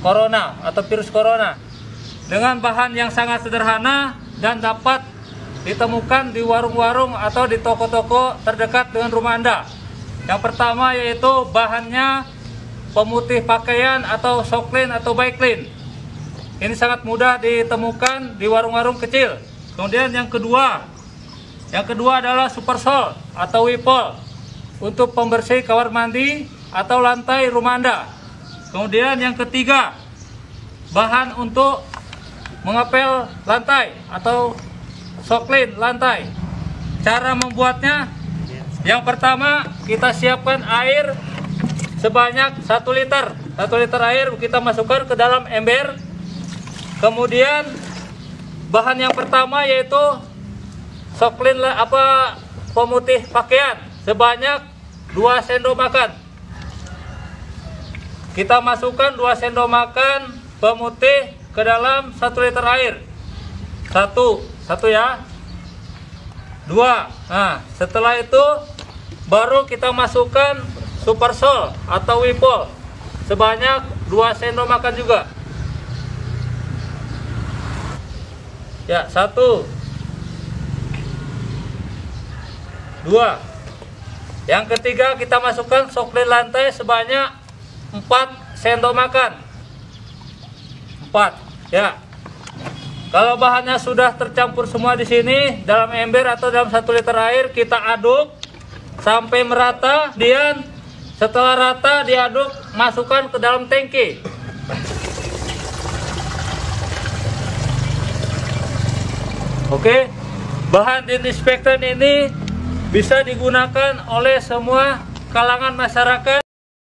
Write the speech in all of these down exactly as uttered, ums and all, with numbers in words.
corona atau virus corona dengan bahan yang sangat sederhana dan dapat ditemukan di warung-warung atau di toko-toko terdekat dengan rumah Anda. Yang pertama yaitu bahannya pemutih pakaian atau Soklin atau Baiklin. Ini sangat mudah ditemukan di warung-warung kecil. Kemudian yang kedua, yang kedua adalah Supersol atau Wipol untuk pembersih kamar mandi atau lantai rumah Anda. Kemudian yang ketiga, bahan untuk mengepel lantai atau Soklin lantai. Cara membuatnya, yang pertama kita siapkan air sebanyak satu liter. Satu liter air kita masukkan ke dalam ember. Kemudian bahan yang pertama yaitu Soklin apa pemutih pakaian sebanyak dua sendok makan. Kita masukkan dua sendok makan pemutih ke dalam satu liter air. Satu, satu ya. Dua. Nah, setelah itu baru kita masukkan Supersol atau Wipol sebanyak dua sendok makan juga. Ya, satu. Dua. Yang ketiga kita masukkan Soklin lantai sebanyak empat sendok makan. empat. Ya. Kalau bahannya sudah tercampur semua di sini dalam ember atau dalam satu liter air, kita aduk sampai merata. Kemudian setelah rata diaduk, masukkan ke dalam tangki. Oke, bahan disinfektan ini bisa digunakan oleh semua kalangan masyarakat.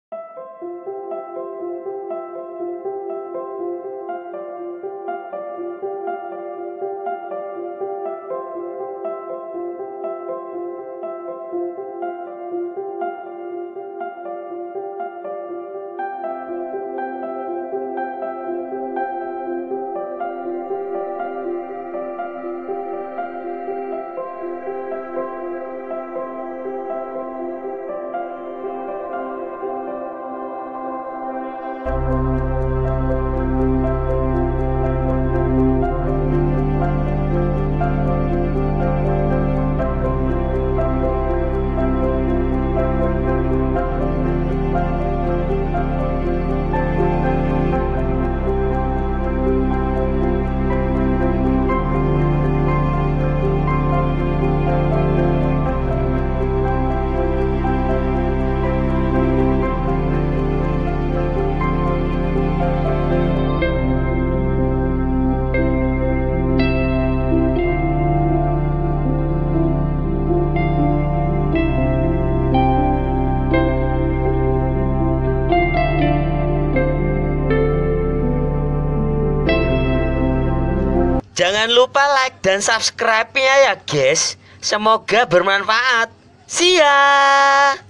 Jangan lupa like dan subscribe-nya ya guys. Semoga bermanfaat. See ya.